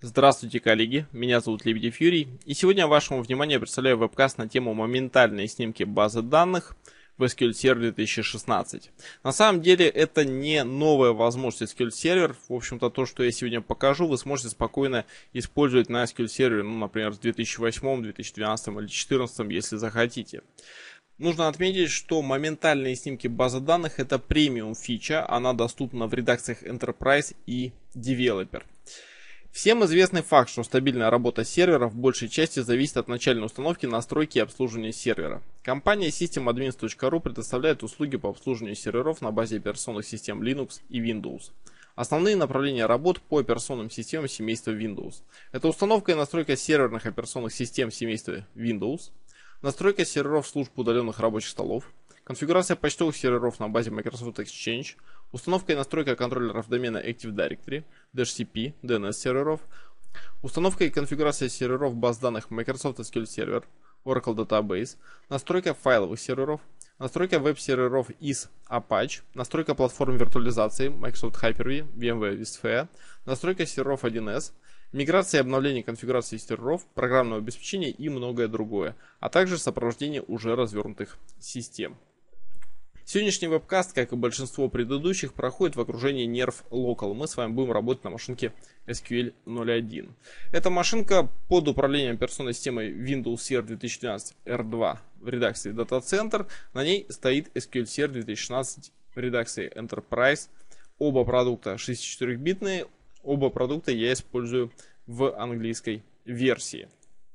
Здравствуйте, коллеги! Меня зовут Лебедев Юрий, и сегодня вашему вниманию я представляю вебкаст на тему моментальной снимки базы данных в SQL Server 2016. На самом деле это не новая возможность SQL Server. В общем-то, то, что я сегодня покажу, вы сможете спокойно использовать на SQL Server, например, в 2008, 2012 или 2014, если захотите. Нужно отметить, что моментальные снимки базы данных это премиум фича, она доступна в редакциях Enterprise и Developer. Всем известный факт, что стабильная работа сервера в большей части зависит от начальной установки, настройки и обслуживания сервера. Компания systemadmins.ru предоставляет услуги по обслуживанию серверов на базе операционных систем Linux и Windows. Основные направления работ по операционным системам семейства Windows. Это установка и настройка серверных операционных систем семейства Windows, настройка серверов служб удаленных рабочих столов, конфигурация почтовых серверов на базе Microsoft Exchange, установка и настройка контроллеров домена Active Directory, DHCP, DNS серверов, установка и конфигурация серверов баз данных Microsoft SQL Server, Oracle Database, настройка файловых серверов, настройка веб-серверов из Apache, настройка платформ виртуализации Microsoft Hyper-V, VMware vSphere, настройка серверов 1С, миграция и обновление конфигурации серверов, программного обеспечения и многое другое, а также сопровождение уже развернутых систем. Сегодняшний вебкаст, как и большинство предыдущих, проходит в окружении Nerf Local. Мы с вами будем работать на машинке SQL 01. Эта машинка под управлением операционной системой Windows Server 2012 R2 в редакции Data Center. На ней стоит SQL Server 2016 в редакции Enterprise. Оба продукта 64-битные, оба продукта я использую в английской версии.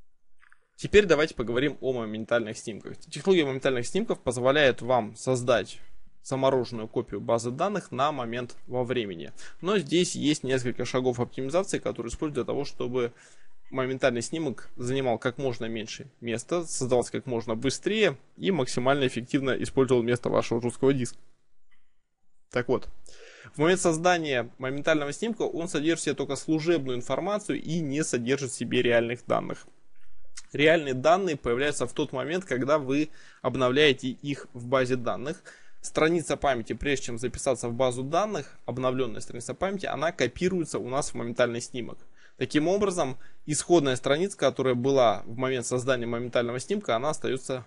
Теперь давайте поговорим о моментальных снимках. Технология моментальных снимков позволяет вам создать замороженную копию базы данных на момент во времени. Но здесь есть несколько шагов оптимизации, которые используют для того, чтобы моментальный снимок занимал как можно меньше места, создавался как можно быстрее и максимально эффективно использовал место вашего жесткого диска. Так вот, в момент создания моментального снимка он содержит в себе только служебную информацию и не содержит в себе реальных данных. Реальные данные появляются в тот момент, когда вы обновляете их в базе данных. Страница памяти, прежде чем записаться в базу данных, обновленная страница памяти, она копируется у нас в моментальный снимок. Таким образом, исходная страница, которая была в момент создания моментального снимка, она остается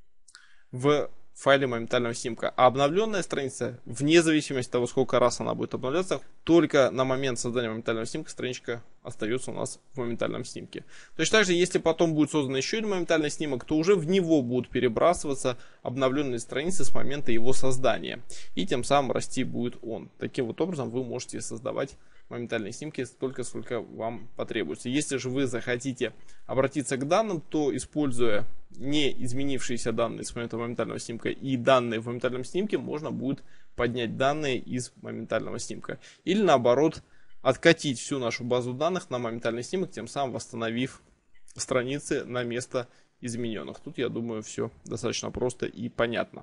в файле моментального снимка. А обновленная страница, вне зависимости от того, сколько раз она будет обновляться, только на момент создания моментального снимка страничка остается у нас в моментальном снимке. Точно так же, если потом будет создан еще один моментальный снимок, то уже в него будут перебрасываться обновленные страницы с момента его создания. И тем самым расти будет он. Таким вот образом вы можете создавать моментальные снимки столько, сколько вам потребуется. Если же вы захотите обратиться к данным, то используя не изменившиеся данные с момента моментального снимка и данные в моментальном снимке, можно будет поднять данные из моментального снимка. Или наоборот, откатить всю нашу базу данных на моментальный снимок, тем самым восстановив страницы на место измененных. Тут, я думаю, все достаточно просто и понятно.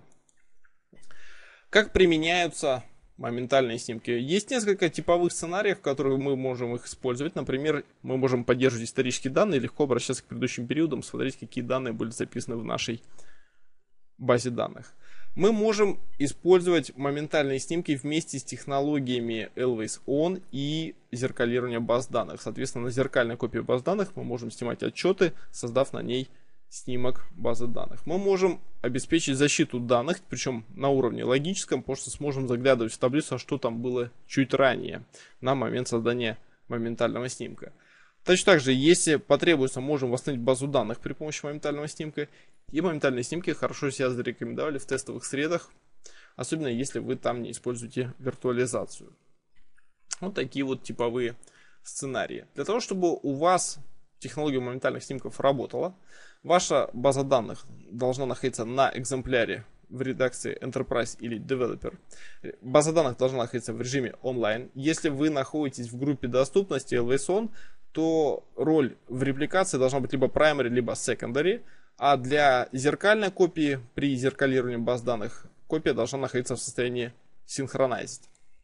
Как применяются моментальные снимки? Есть несколько типовых сценариев, в которых мы можем их использовать. Например, мы можем поддерживать исторические данные, легко обращаться к предыдущим периодам, смотреть, какие данные были записаны в нашей базе данных. Мы можем использовать моментальные снимки вместе с технологиями Always On и зеркалирования баз данных. Соответственно, на зеркальной копии баз данных мы можем снимать отчеты, создав на ней снимок базы данных. Мы можем обеспечить защиту данных, причем на уровне логическом, потому что сможем заглядывать в таблицу, что там было чуть ранее, на момент создания моментального снимка. Точно так же, если потребуется, можем восстановить базу данных при помощи моментального снимка. И моментальные снимки хорошо себя зарекомендовали в тестовых средах, особенно если вы там не используете виртуализацию. Вот такие вот типовые сценарии. Для того, чтобы у вас технология моментальных снимков работала, ваша база данных должна находиться на экземпляре в редакции Enterprise или Developer. База данных должна находиться в режиме онлайн. Если вы находитесь в группе доступности Always On, то роль в репликации должна быть либо primary, либо secondary. А для зеркальной копии при зеркалировании баз данных копия должна находиться в состоянии synchronized.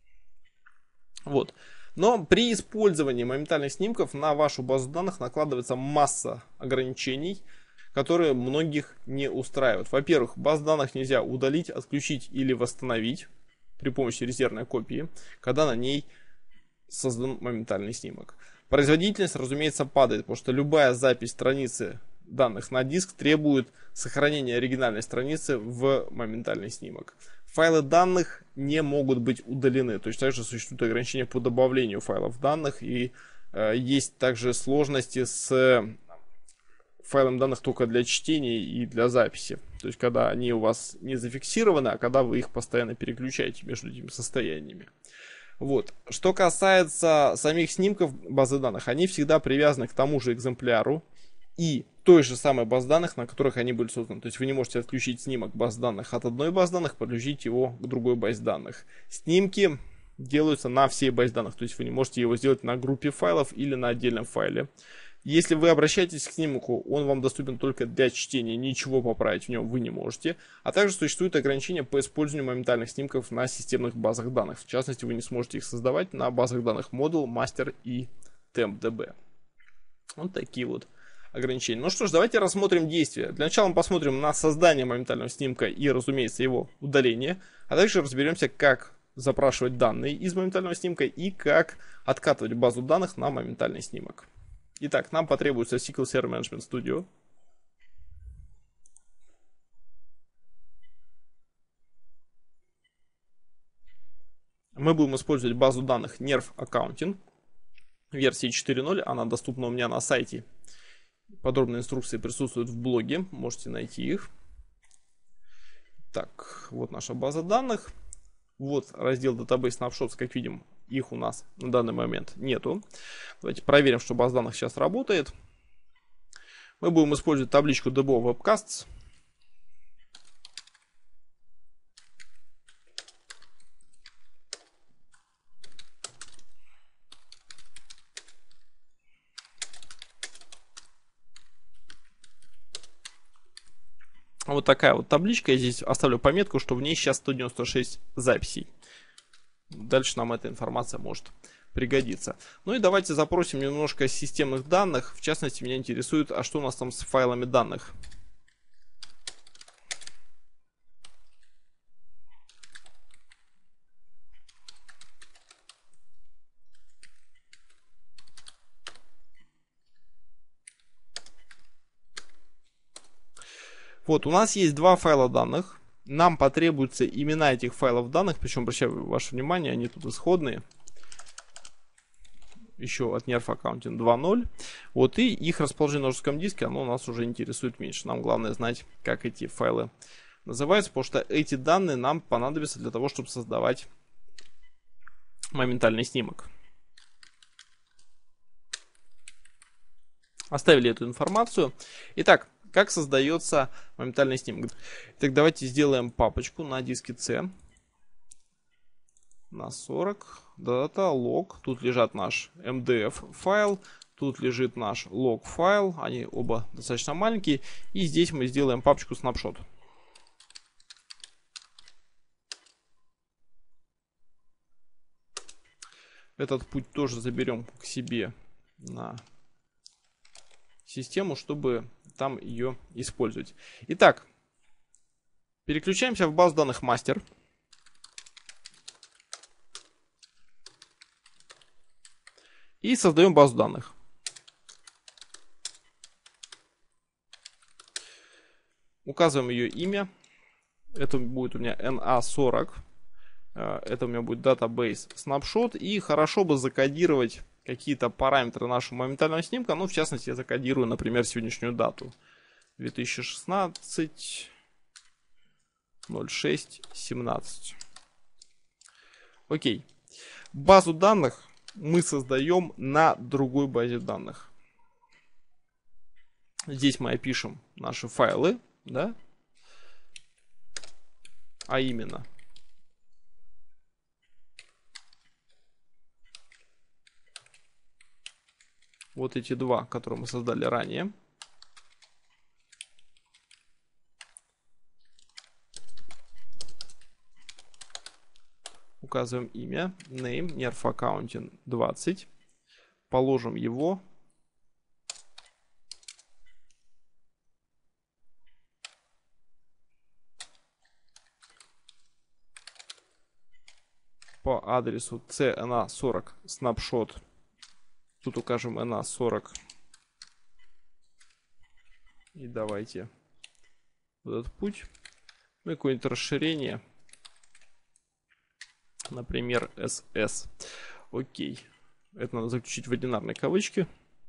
Вот. Но при использовании моментальных снимков на вашу базу данных накладывается масса ограничений, которые многих не устраивают. Во-первых, баз данных нельзя удалить, отключить или восстановить при помощи резервной копии, когда на ней создан моментальный снимок. Производительность, разумеется, падает, потому что любая запись страницы данных на диск требует сохранения оригинальной страницы в моментальный снимок. Файлы данных не могут быть удалены. Точно так же существуют ограничения по добавлению файлов данных. И есть также сложности с файлом данных только для чтения и для записи. То есть когда они у вас не зафиксированы, а когда вы их постоянно переключаете между этими состояниями. Вот. Что касается самих снимков базы данных, они всегда привязаны к тому же экземпляру и той же самой базы данных, на которых они были созданы. То есть вы не можете отключить снимок баз данных от одной базы данных, подключить его к другой базе данных. Снимки делаются на всей базе данных, то есть вы не можете его сделать на группе файлов или на отдельном файле. Если вы обращаетесь к снимку, он вам доступен только для чтения, ничего поправить в нем вы не можете. А также существуют ограничения по использованию моментальных снимков на системных базах данных. В частности, вы не сможете их создавать на базах данных Model, Master и TempDB. Вот такие вот ограничения. Ну что ж, давайте рассмотрим действия. Для начала мы посмотрим на создание моментального снимка и, разумеется, его удаление. А также разберемся, как запрашивать данные из моментального снимка и как откатывать базу данных на моментальный снимок. Итак, нам потребуется SQL Server Management Studio. Мы будем использовать базу данных Nerv Accounting версии 4.0. Она доступна у меня на сайте. Подробные инструкции присутствуют в блоге. Можете найти их. Так, вот наша база данных. Вот раздел Database Snapshots, как видим, их у нас на данный момент нету. Давайте проверим, что база данных сейчас работает. Мы будем использовать табличку DBO Webcasts. Вот такая вот табличка. Я здесь оставлю пометку, что в ней сейчас 196 записей. Дальше нам эта информация может пригодиться. Ну и давайте запросим немножко системных данных. В частности, меня интересует, а что у нас там с файлами данных. Вот, у нас есть два файла данных. Нам потребуются имена этих файлов данных, причем, обращаю ваше внимание, они тут исходные. Еще от Nerv Accounting 2.0. Вот, и их расположение на жестком диске, оно нас уже интересует меньше. Нам главное знать, как эти файлы называются, потому что эти данные нам понадобятся для того, чтобы создавать моментальный снимок. Оставили эту информацию. Итак, как создается моментальный снимок? Так, давайте сделаем папочку на диске C. На 40. Data, log. Тут лежит наш MDF файл. Тут лежит наш log файл. Они оба достаточно маленькие. И здесь мы сделаем папочку snapshot. Этот путь тоже заберем к себе на систему, чтобы там ее использовать. Итак, переключаемся в базу данных мастер. И создаем базу данных. Указываем ее имя. Это будет у меня NA40. Это у меня будет Database Snapshot. И хорошо бы закодировать какие-то параметры нашего моментального снимка. Ну, в частности, я закодирую, например, сегодняшнюю дату. 2016 06 17. Окей. Базу данных мы создаем на другой базе данных. Здесь мы опишем наши файлы, да? А именно вот эти два, которые мы создали ранее. Указываем имя, name, Nerv Accounting 20. Положим его. По адресу CNA40 snapshot Тут укажем NA 40. И давайте вот этот путь. Ну и какое-нибудь расширение. Например, SS. Окей. Это надо заключить в одинарные кавычки.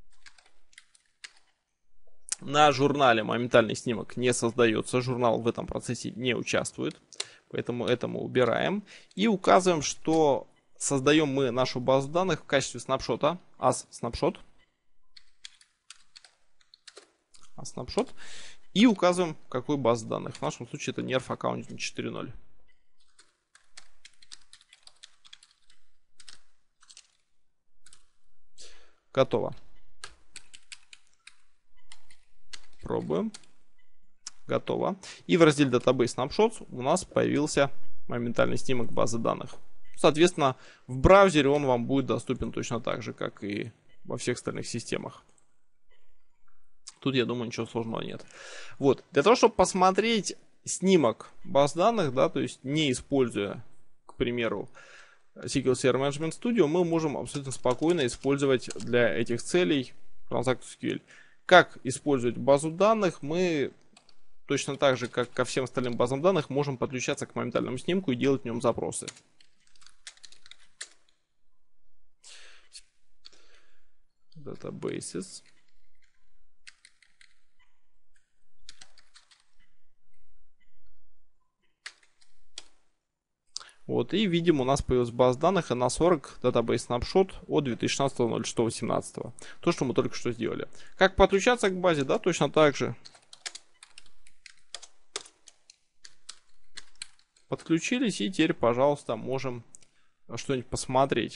На журнале моментальный снимок не создается. Журнал в этом процессе не участвует. Поэтому это мы убираем. И указываем, что создаем мы нашу базу данных в качестве снапшота. As snapshot. И указываем, какую базу данных. В нашем случае это Nerf Accounting 4.0. Готово. Пробуем. Готово. И в разделе Database Snapshots у нас появился моментальный снимок базы данных. Соответственно, в браузере он вам будет доступен точно так же, как и во всех остальных системах. Тут, я думаю, ничего сложного нет. Вот. Для того, чтобы посмотреть снимок баз данных, да, то есть не используя, к примеру, SQL Server Management Studio, мы можем абсолютно спокойно использовать для этих целей Transact.SQL. Как использовать базу данных? Мы точно так же, как ко всем остальным базам данных, можем подключаться к моментальному снимку и делать в нем запросы. Databases. Вот, и видим, у нас появилась база данных NA 40 Database Snapshot от 2016.06.18. То, что мы только что сделали. Как подключаться к базе? Да, точно так же. Подключились, и теперь, пожалуйста, можем что-нибудь посмотреть.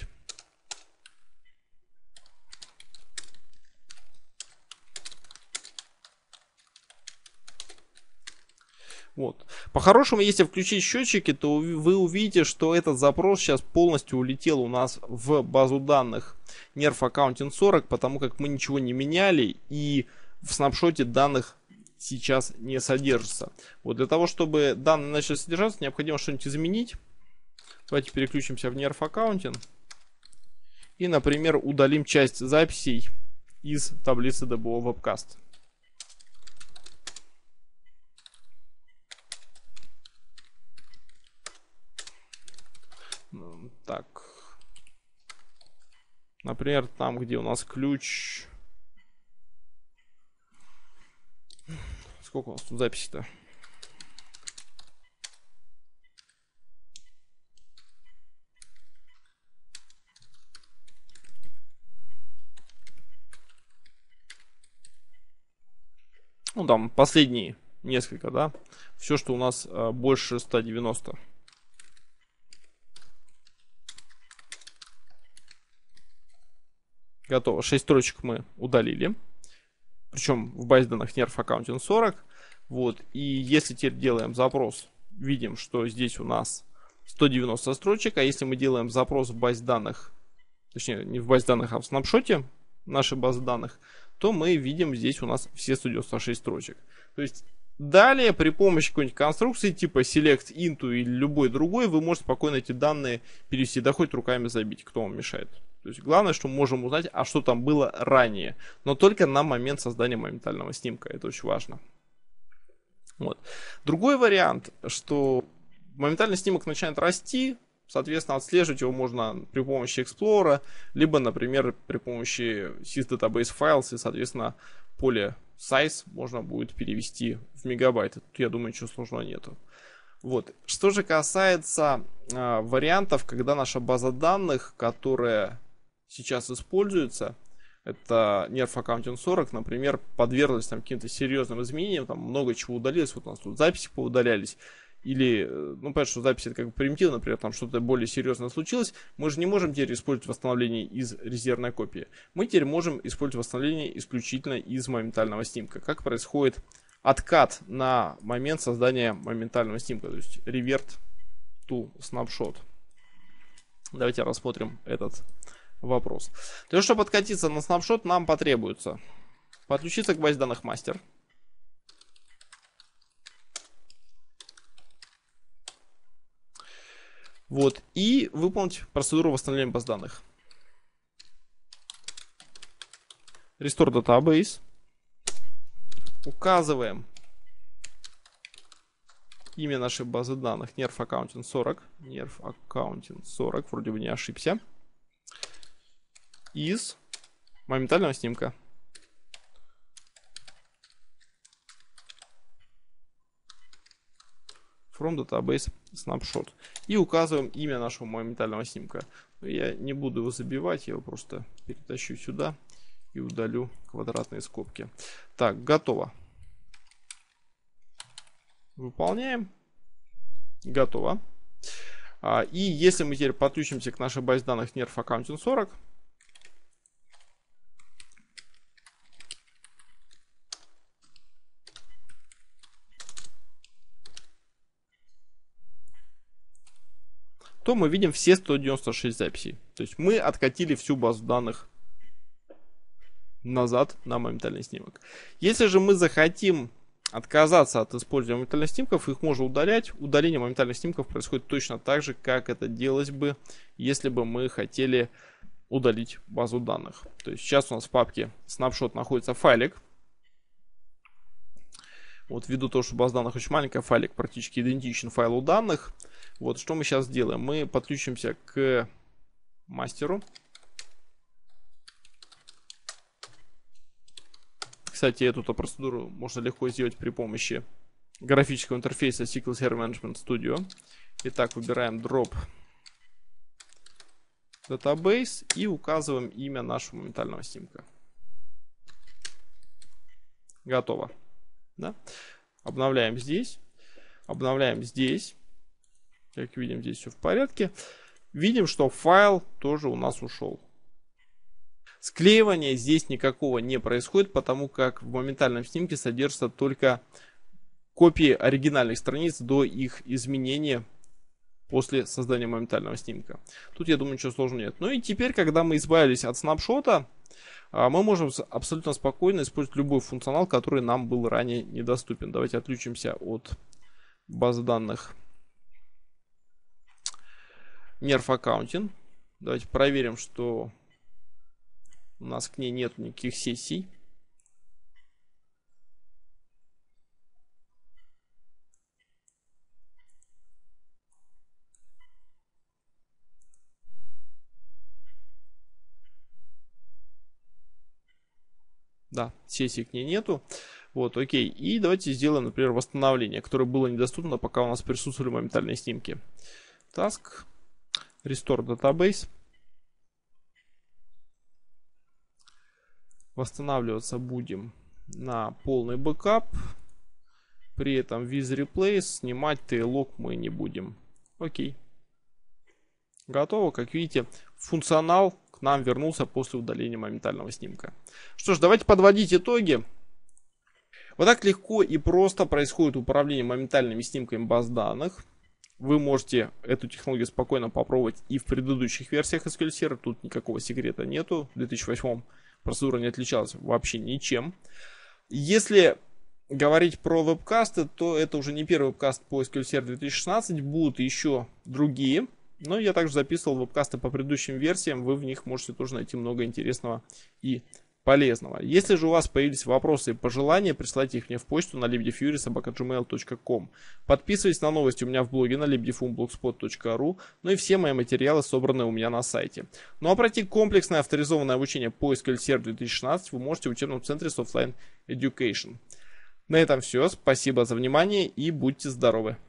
Вот. По-хорошему, если включить счетчики, то вы увидите, что этот запрос сейчас полностью улетел у нас в базу данных Nerf Accounting 40, потому как мы ничего не меняли, и в снапшоте данных сейчас не содержится. Вот для того, чтобы данные начали содержаться, необходимо что-нибудь изменить. Давайте переключимся в Nerf Accounting. И, например, удалим часть записей из таблицы DBO Webcast. Так. Например, там, где у нас ключ. Сколько у нас тут записей-то? Ну, там последние несколько, да? Все, что у нас больше 190. Готово. 6 строчек мы удалили. Причем в базе данных Nerf Accounting 40. Вот. И если теперь делаем запрос, видим, что здесь у нас 190 строчек. А если мы делаем запрос в базе данных, точнее, не в базе данных, а в снапшоте нашей базы данных, то мы видим здесь у нас все 196 строчек. То есть далее при помощи какой-нибудь конструкции типа select into или любой другой вы можете спокойно эти данные перевести, да хоть руками забить, кто вам мешает. То есть главное, что мы можем узнать, а что там было ранее, но только на момент создания моментального снимка. Это очень важно. Вот. Другой вариант, что моментальный снимок начинает расти, соответственно, отслеживать его можно при помощи Explorer, либо, например, при помощи sysdatabase files, и, соответственно, поле size можно будет перевести в мегабайты. Тут, я думаю, ничего сложного нету. Вот. Что же касается вариантов, когда наша база данных, которая сейчас используется, это Nerf Accounting 40, например, подверглась там каким-то серьезным изменениям, там много чего удалилось, вот у нас тут записи поудалялись, или, ну, понятно, что запись это как бы примитивно, например, там что-то более серьезное случилось, мы же не можем теперь использовать восстановление из резервной копии. Мы теперь можем использовать восстановление исключительно из моментального снимка. Как происходит откат на момент создания моментального снимка, то есть revert to snapshot. Давайте рассмотрим этот вопрос. Для того, чтобы откатиться на снапшот, нам потребуется подключиться к базе данных мастер. Вот, и выполнить процедуру восстановления баз данных. Restore Database. Указываем имя нашей базы данных Nerf Accounting 40. Nerf Accounting 40. Вроде бы не ошибся. Из моментального снимка. From Database Snapshot. И указываем имя нашего моментального снимка. Я не буду его забивать, я его просто перетащу сюда и удалю квадратные скобки. Так, готово. Выполняем. Готово. И если мы теперь подключимся к нашей базе данных Nerf Accounting 40, то мы видим все 196 записей. То есть мы откатили всю базу данных назад на моментальный снимок. Если же мы захотим отказаться от использования моментальных снимков, их можно удалять. Удаление моментальных снимков происходит точно так же, как это делалось бы, если бы мы хотели удалить базу данных. То есть сейчас у нас в папке Snapshot находится файлик. Вот ввиду того, что база данных очень маленькая, файлик практически идентичен файлу данных. Вот что мы сейчас сделаем. Мы подключимся к мастеру. Кстати, эту процедуру можно легко сделать при помощи графического интерфейса SQL Server Management Studio. Итак, выбираем Drop Database и указываем имя нашего моментального снимка. Готово. Да? Обновляем здесь. Обновляем здесь. Как видим, здесь все в порядке. Видим, что файл тоже у нас ушел. Склеивания здесь никакого не происходит, потому как в моментальном снимке содержатся только копии оригинальных страниц до их изменения после создания моментального снимка. Тут, я думаю, ничего сложного нет. Ну и теперь, когда мы избавились от снапшота, мы можем абсолютно спокойно использовать любой функционал, который нам был ранее недоступен. Давайте отключимся от базы данных Nerf Accounting. Давайте проверим, что у нас к ней нет никаких сессий. Да, сессии к ней нету. Вот, окей. И давайте сделаем, например, восстановление, которое было недоступно, пока у нас присутствовали моментальные снимки. Task. Restore Database. Восстанавливаться будем на полный бэкап. При этом with replace снимать tail-log мы не будем. Окей. Готово. Как видите, функционал к нам вернулся после удаления моментального снимка. Что ж, давайте подводить итоги. Вот так легко и просто происходит управление моментальными снимками баз данных. Вы можете эту технологию спокойно попробовать и в предыдущих версиях SQL Server. Тут никакого секрета нету. В 2008 процедура не отличалась вообще ничем. Если говорить про вебкасты, то это уже не первый вебкаст по SQL Server 2016. Будут еще другие. Но я также записывал вебкасты по предыдущим версиям. Вы в них можете тоже найти много интересного и полезного. Если же у вас появились вопросы и пожелания, присылайте их мне в почту на libdefury@gmail.com. Подписывайтесь на новости у меня в блоге на libdefury.blogspot.ru. Ну и все мои материалы собраны у меня на сайте. Ну а пройти комплексное авторизованное обучение по SQL Server 2016 вы можете в учебном центре Softline Education. На этом все. Спасибо за внимание и будьте здоровы.